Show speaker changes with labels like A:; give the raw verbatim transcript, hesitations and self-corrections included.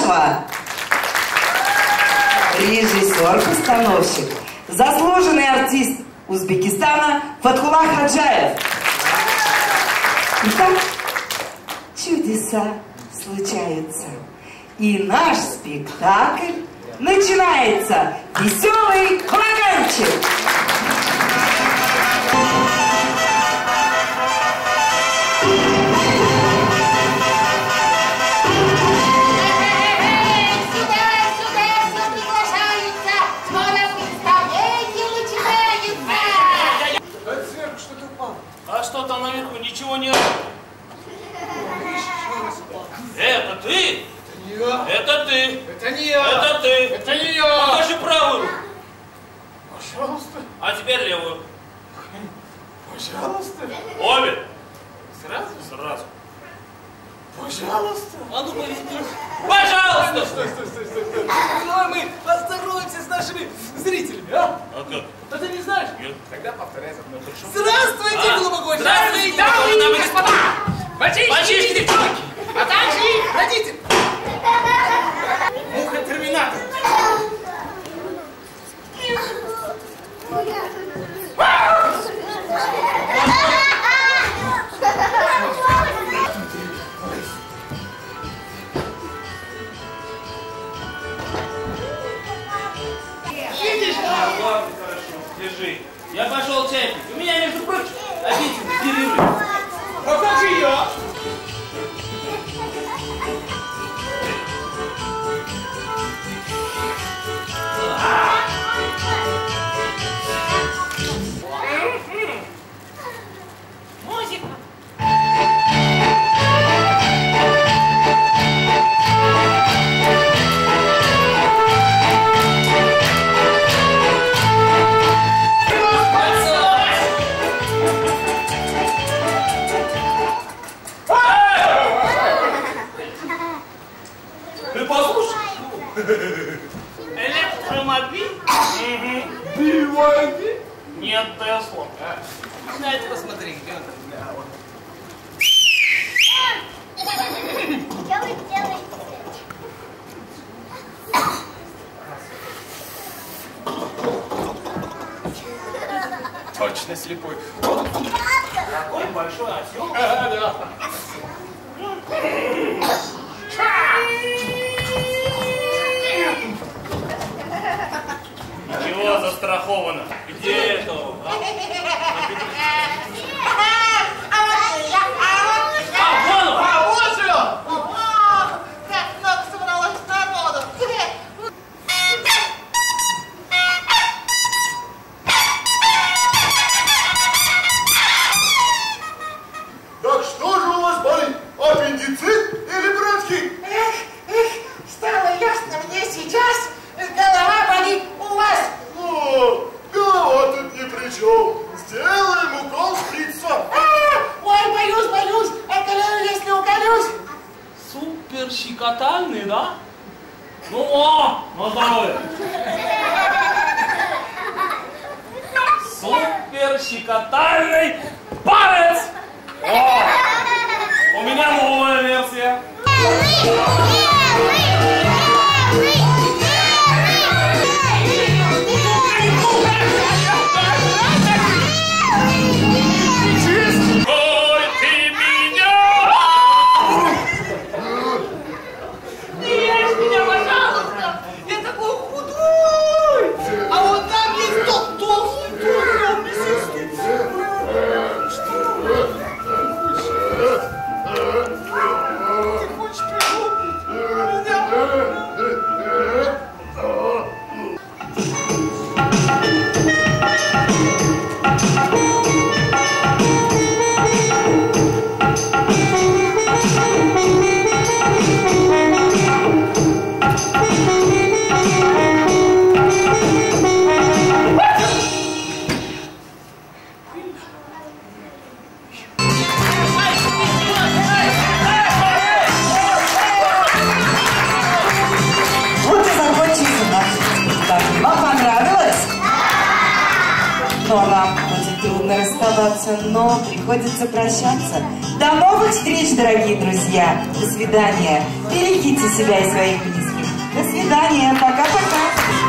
A: Исмашева. Режиссер-постановщик, заслуженный артист Узбекистана Фатхулла Хаджаев. Итак, чудеса случаются. И наш спектакль начинается. Веселый балаганчик.
B: А что там наверху? Ничего нет. Это ты?
C: Это не я.
B: Это ты.
C: Это не я.
B: Это ты.
C: Это не я.
B: Покажи правую руку.
C: Пожалуйста.
B: А теперь левую.
C: Пожалуйста.
B: Обе.
C: Сразу?
B: Сразу.
C: Пожалуйста.
B: А ну повернись. Пожалуйста.
C: Стой, стой, стой, стой, стой. Давай мы поздороваемся с нашими зрителями, а?
B: А как?
C: А ты не знаешь?
B: Нет.
C: Тогда повторяй за мной. Здравствуйте,
B: А?
C: глубоко
B: Здравствуйте,
C: дамы
B: глубоко
C: и господа! Мальчишки,
B: Мальчишки,
C: девчонки, а также и родители! Муха-терминатор!
B: Видишь? Да, ладно, хорошо. Держи. Я пошел чай пить. У меня, между прочим, обеденный перерыв.
C: А как же я?
B: Музыка. Ты послушай. Электромобиль?
C: Бивайки?
B: Нет, Тесла.
C: На это посмотри, где он там.
D: Делай, делай.
C: Точно слепой.
B: Такой большой осел.
C: А, да.
B: Чего застраховано? Где это? А? А, вон он!
C: А, вот же он!
D: О, как много собралось народу.
E: Так что же у вас болит? Аппендицит или бронхит?
D: Эх, эх, стало ясно мне сейчас, голова болит у вас.
E: Ну, голова тут ни при чем. Сделаем укол шприца.
D: А, ой, боюсь, боюсь, околею, если уколюсь.
B: Супер щекотальный, да? Ну, о, на здоровье. Супер щекотальный палец. О, у меня новая версия. Ой, ты меня!
C: Не ешь меня, пожалуйста! Я такой худой! А вот там есть тот толстый, толстый, мясистый. Ты хочешь пригубить меня?
A: Вот и закончился наш спектакль. Вам понравилось? Ну, а нам будет трудно расставаться, но приходится прощаться. До новых встреч, дорогие друзья. До свидания. Берегите себя и своих близких. До свидания. Пока-пока.